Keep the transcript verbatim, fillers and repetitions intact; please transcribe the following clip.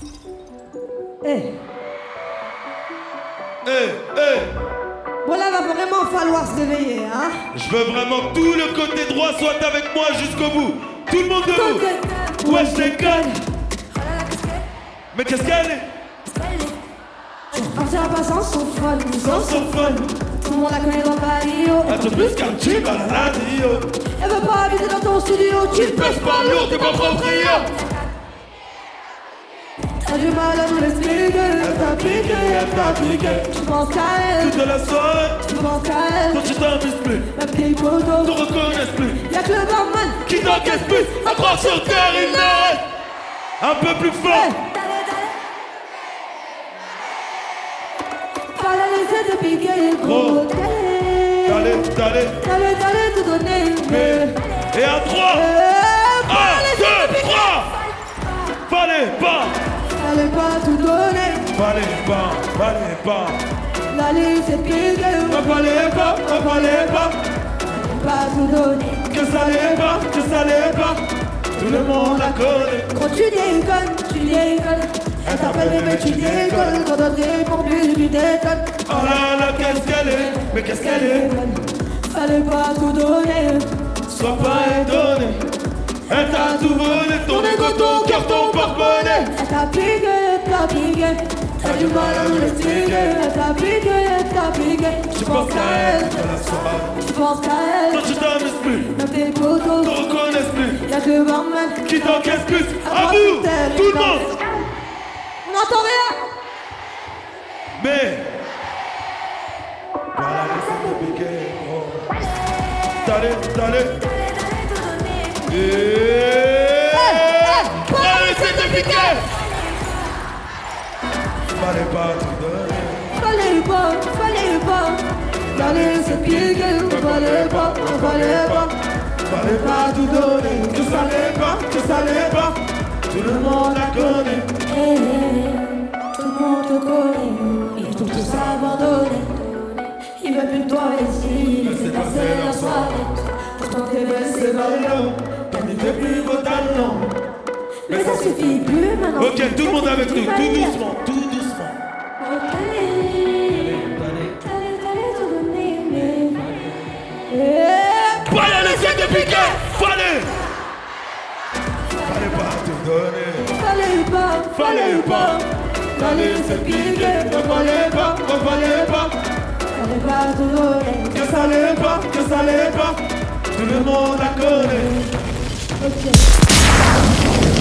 Eh. Eh, eh. Bon là, va vraiment falloir se réveiller, hein. Je veux vraiment que tout le côté droit soit avec moi jusqu'au bout. Tout le monde debout. Ouais, je déconne. Mais qu'est-ce qu'elle est? Partir à pas sans son fun, Sans son fun. tout le monde la connaît dans Paris. Un peu plus qu'un tube à la radio. Elle veut pas habiter dans ton studio, tu Tu pèses pas lourd, t'es pas proprio. T'as du mal à nous l'expliquer. Elle t'a piqué, elle t'a piqué. Tu penses qu'à elle, Toute la soirée, tu penses qu'à elle. quand tu t'amuses plus, Même tes potos, te reconnaissent plus. y'a que le barman Qui t'encaisse plus, à croire sur terre, il n'arrête. Un peu plus fort. Fallait laisser te piquer, gros. Allez, allez. T'allais, t'allais te donner. Mais, et à trois. Eh, Un, fallait laisser te deux, piquer. trois. Fallait pas. Fallait pas tout donner. Fallait pas, fallait pas. La laisser piquer. Fallait pas, fallait pas. Pas tout donner. Que ça l'est pas, que ça l'est pas. Tout le monde la connaît. Quand tu déconnes, tu déconnes. Elle t'appelle bébé, tu déconnes. Quand on te pour plus, tu déconnes. Oh là là, qu'est-ce qu'elle est. Mais qu'est-ce qu'elle est. Fallait pas tout donner. Sois pas étonné. Elle t'a tout volé, ton égo, ton cœur, ton porte-monnaie. Elle t'a piqué, elle t'a piqué. T'as du mal à nous l'expliquer. Elle t'a piqué, elle t'a piqué. Tu penses qu'à elle, de la soirée. Tu penses qu'à elle. Quand tu t'amuses plus, Même tes potos, te reconnaissent plus. y'a que le barman Qui t'encaisse plus. À vous, tout le monde. On n'entend rien. Mais voilà, laissez te piquer. Oh. T'allez, t'allez. Et voilà, laissez te piquer. Fallait pas te donner. Fallait pas, fallait pas. Fallait se piquer, fallait pas, fallait pas. Fallait pas tout donner. Que ça l'est pas, que ça l'est pas. Tout le monde la connaît. Eh, eh, tout le monde te connaît. Ils t'ont tous abandonné. Ils veulent plus de toi ici. Laissez passer leur soirée. Pourtant t'es baissé ballon. Il n'était plus vos talents. Mais ça suffit plus maintenant. Ok, tout le monde avec nous, tout doucement, tout doucement. Fallait laisser te piquer. Fallait. Fallait pas te donner. Fallait pas, Fallait pas. Fallait se piquer. Fallait pas, fallait pas. fallait pas tout donner. Que ça l'est pas, que ça l'est pas. Tout le monde la connaît. Ok.